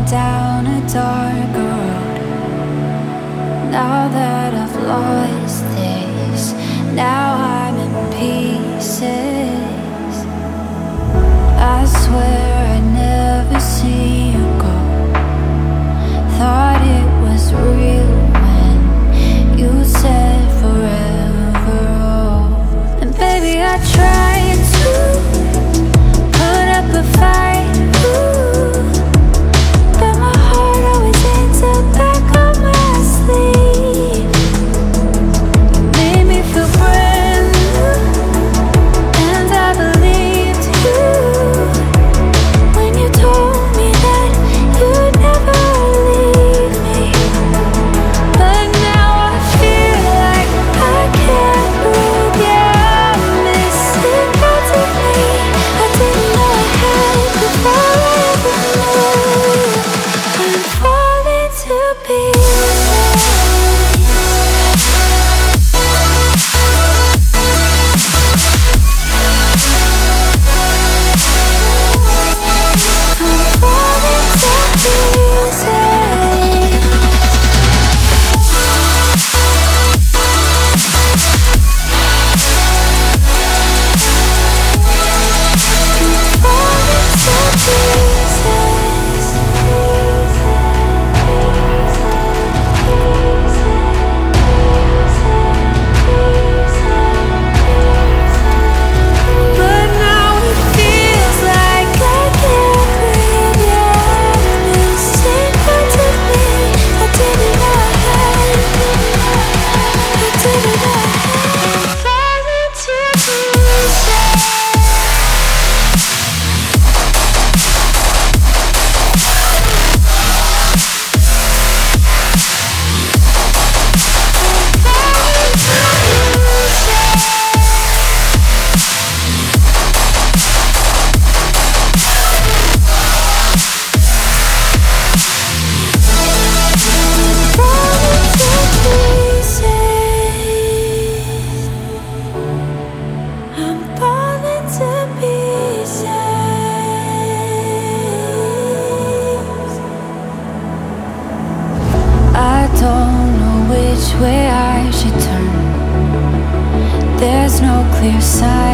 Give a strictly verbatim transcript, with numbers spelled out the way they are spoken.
down a dark road. Now that I've lost this, now I'm in pieces. I swear I'd never see you go. Thought it was real when you said forever old. And baby, I tried to put up a fight, ooh, but my heart always ends up back on my sleeve. You made me feel brand new, and I believed you when you told me that you'd never leave me. But now I feel like I can't breathe. Yeah, I'm missing parts of me I didn't know I had before I ever knew you. I'm falling to pieces. I'm falling to pieces. But now it feels like I can't breathe. Yeah, I'm missing parts of me I didn't know I had. I didn't know I had. I'm falling to pieces. I'm falling to pieces. I don't know which way I should turn. There's no clear sign